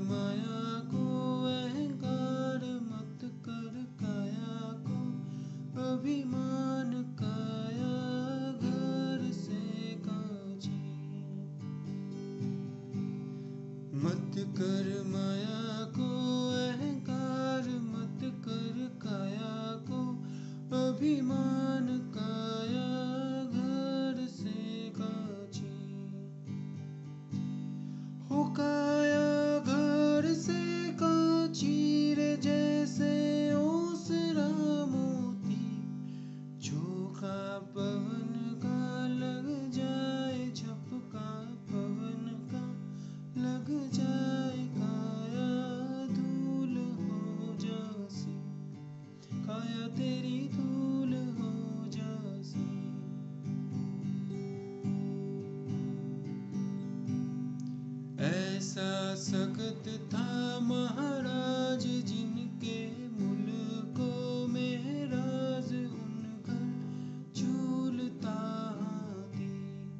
माया को अहंकार मत कर काया को अभिमान काया घर से काजी। मत कर माया को अहंकार मत कर काया को अभिमान काया घर से काजी। हो काया घर से काची रे जैसे ओसरा मोती, झोंका पवन का लग जाए झपका पवन का लग जाए काया धूल हो जासी, काया तेरी धूल हो जासी। ऐसा सख्त था महाराज जिनके मुल्कों में राज उन घर झूलता हाथी।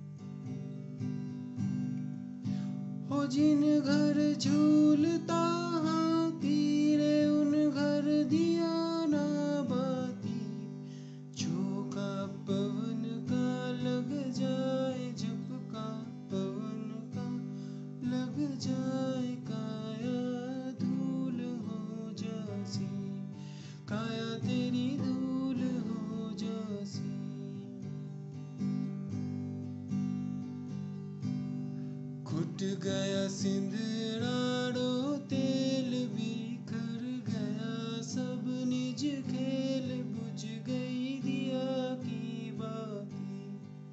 हो जिन घर झूलता हाथी रे उन घर दिया ना बाती, झोंका पवन का लग जाए झपका पवन का लग जाए काया धूल हो जासी, काया तेरी धूल हो जासी। घुट गया सिंधराड़ो तेल बिखर गया सब निज खेल, बुझ गई दिया की बाती।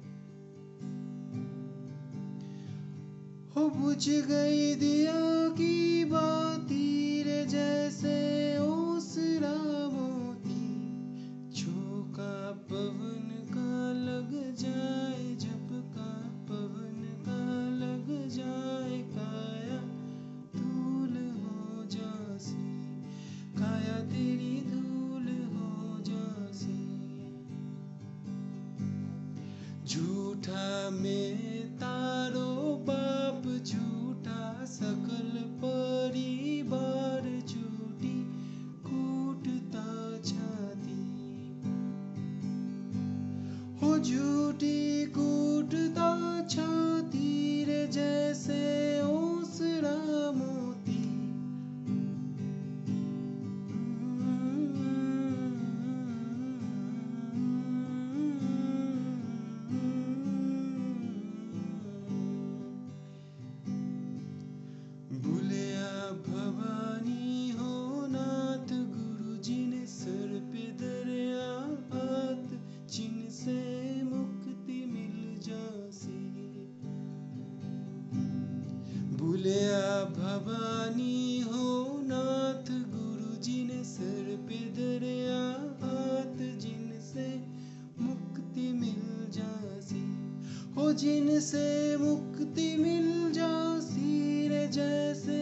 हो बुझ गई दिया की बाती रे जैसे ओसरा मोती, झोंका पवन का लग जाए झपका पवन का लग जाए काया धूल हो जासी, काया तेरी धूल हो जासी। झूठा में तारो बाप झूठा सकल परिवार झूठी कूटता छाती। हो झूठी कूटता छाती रे जैसे ओसरा मोती, भूलिया भवानी हो नाथ गुरु जी ने सर पे दरिया हाथ, जिनसे मुक्ति मिल जासी। भूलिया भवानी हो नाथ गुरु जी ने सर पे दरिया हाथ, जिनसे मुक्ति मिल जासी। हो जिनसे मुक्ति मिल जासी रे जैसे